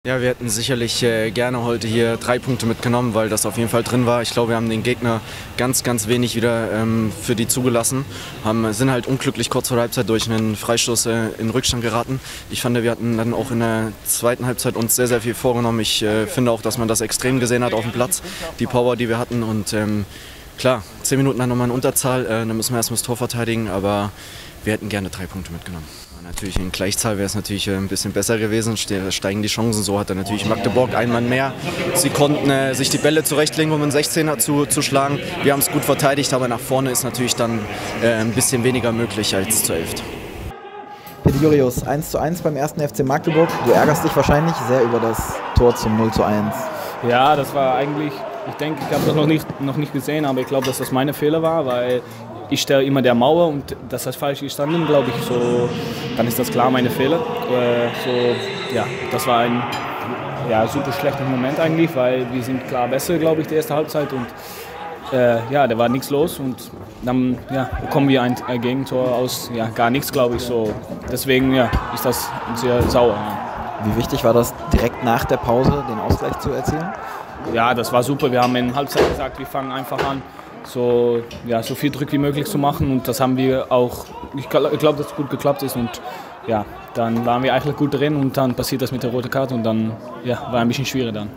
Ja, wir hätten sicherlich gerne heute hier 3 Punkte mitgenommen, weil das auf jeden Fall drin war. Ich glaube, wir haben den Gegner ganz wenig wieder für die zugelassen. Sind halt unglücklich kurz vor der Halbzeit durch einen Freistoß in Rückstand geraten. Ich fand, wir hatten dann auch in der zweiten Halbzeit uns sehr viel vorgenommen. Ich finde auch, dass man das extrem gesehen hat auf dem Platz, die Power, die wir hatten. Und klar, 10 Minuten dann nochmal in Unterzahl, dann müssen wir erstmal das Tor verteidigen, aber wir hätten gerne 3 Punkte mitgenommen. Natürlich in Gleichzahl wäre es natürlich ein bisschen besser gewesen, steigen die Chancen, so hat dann natürlich Magdeburg ein Mann mehr. Sie konnten sich die Bälle zurechtlegen, um einen 16er zu schlagen. Wir haben es gut verteidigt, aber nach vorne ist natürlich dann ein bisschen weniger möglich als zu 11. Peter Jurius, 1:1 beim 1. FC Magdeburg. Du ärgerst dich wahrscheinlich sehr über das Tor zum 0:1. Ja, das war eigentlich, ich denke, ich habe das noch nicht gesehen, aber ich glaube, dass das meine Fehler war, weil ich stehe immer der Mauer und das ist falsch gestanden, glaube ich. So, dann ist das klar meine Fehler. Das war ein super schlechter Moment eigentlich, weil wir sind klar besser, glaube ich, die erste Halbzeit und da war nichts los und dann bekommen wir ein Gegentor aus gar nichts, glaube ich. So, deswegen ist das sehr sauer. Ja. Wie wichtig war das, direkt nach der Pause den Ausgleich zu erzielen? Ja, das war super. Wir haben in der Halbzeit gesagt, wir fangen einfach an, so viel Druck wie möglich zu machen und das haben wir auch, ich glaube, dass es gut geklappt ist und dann waren wir eigentlich gut drin und dann passiert das mit der roten Karte und dann war ein bisschen schwieriger dann.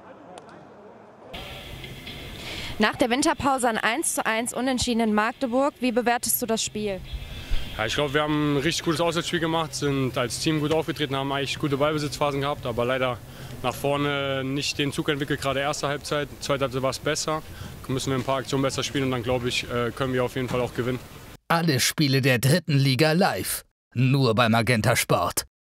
Nach der Winterpause ein 1:1 Unentschieden in Magdeburg, wie bewertest du das Spiel? Ja, ich glaube, wir haben ein richtig gutes Auswärtsspiel gemacht, sind als Team gut aufgetreten, haben eigentlich gute Ballbesitzphasen gehabt, aber leider nach vorne nicht den Zug entwickelt, gerade erste Halbzeit. Zweite Halbzeit war es besser, müssen wir ein paar Aktionen besser spielen und dann glaube ich, können wir auf jeden Fall auch gewinnen. Alle Spiele der 3. Liga live, nur bei Magenta Sport.